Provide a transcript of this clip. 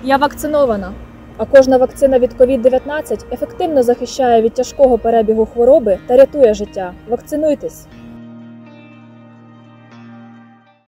Я вакцинована, а кожна вакцина від COVID-19 ефективно захищає від тяжкого перебігу хвороби та рятує життя. Вакцинуйтесь!